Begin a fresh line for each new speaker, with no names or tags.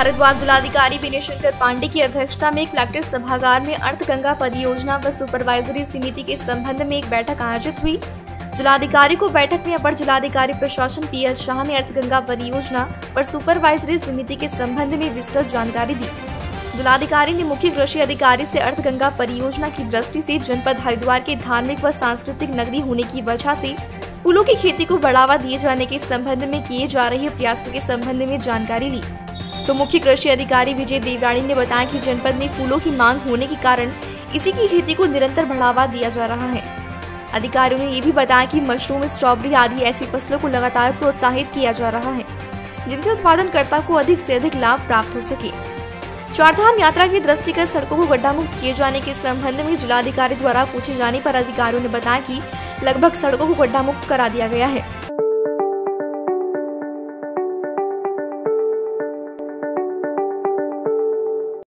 हरिद्वार जिलाधिकारी विनय शंकर पांडे की अध्यक्षता में कलेक्टर सभागार में अर्धगंगा परियोजना व सुपरवाइजरी समिति के संबंध में एक बैठक आयोजित हुई। जिलाधिकारी को बैठक में अपर जिलाधिकारी प्रशासन PL शाह ने अर्धगंगा परियोजना पर सुपरवाइजरी समिति के संबंध में विस्तृत जानकारी दी। जिलाधिकारी ने मुख्य कृषि अधिकारी से अर्धगंगा परियोजना की दृष्टि से जनपद हरिद्वार के धार्मिक व सांस्कृतिक नगरी होने की वजह से फूलों की खेती को बढ़ावा दिए जाने के संबंध में किए जा रहे प्रयासों के संबंध में जानकारी ली। तो मुख्य कृषि अधिकारी विजय देवरानी ने बताया कि जनपद में फूलों की मांग होने के कारण इसी की खेती को निरंतर बढ़ावा दिया जा रहा है। अधिकारियों ने ये भी बताया कि मशरूम, स्ट्रॉबेरी आदि ऐसी फसलों को लगातार प्रोत्साहित किया जा रहा है जिनसे उत्पादनकर्ता को अधिक से अधिक लाभ प्राप्त हो सके। चारधाम यात्रा की दृष्टिगत सड़कों को गड्ढा मुक्त किए जाने के संबंध में जिलाधिकारी द्वारा पूछे जाने पर अधिकारियों ने बताया कि लगभग सड़कों को गड्ढा मुक्त करा दिया गया है।